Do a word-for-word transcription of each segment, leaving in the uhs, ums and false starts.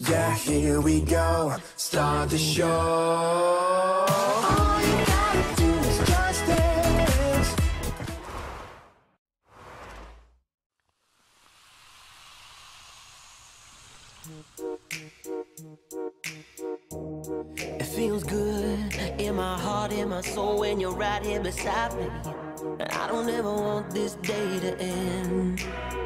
Yeah, here we go, start the show. All you gotta do is just dance. It feels good in my heart, in my soul when you're right here beside me. I don't ever want this day to end.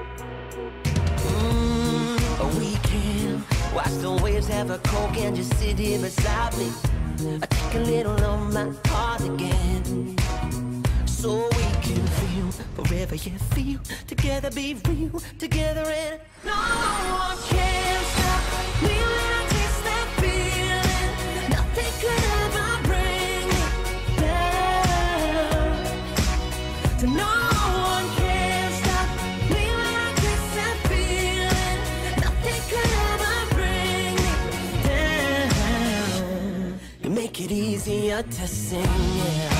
Mm, we can watch the waves, have a coke and just sit here beside me. I take a little on my heart again, so we can feel forever, yeah, feel together, be real together, and no one can stop me when I taste that feeling. Nothing could ever bring me down. To no one can stop me when I taste that feeling. Nothing could ever bring me down. You make it easier to sing, yeah.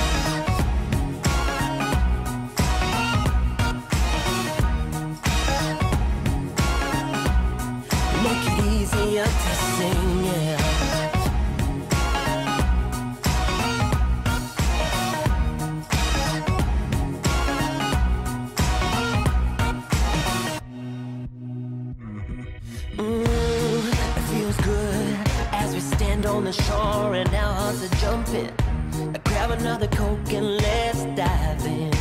Easier to sing, yeah. Mm, it feels good as we stand on the shore and our hearts are jumping. Grab another Coke and let's dive in.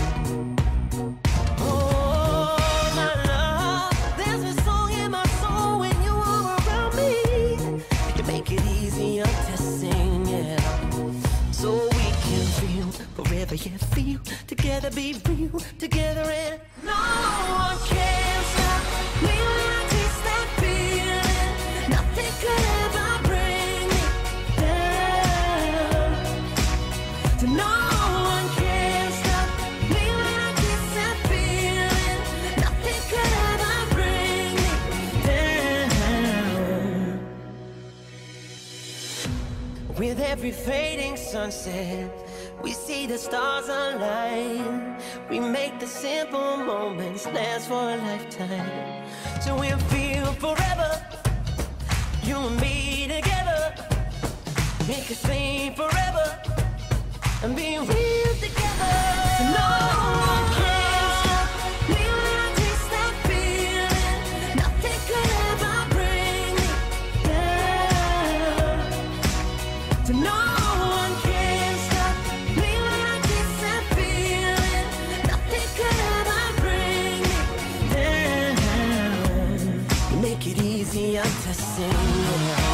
Forever, yeah, feel together, be real together, and no one can stop me when I taste that feeling. Nothing could ever bring me down. To no one can stop me when I taste that feeling. Nothing could ever bring me down. With every fading sunset, we see the stars align. We make the simple moments last for a lifetime. So we'll feel forever, you and me together. Make us sing forever and be real together. So no one can stop me when I taste that feeling. Nothing could ever bring me down. To no easier to sing, yeah.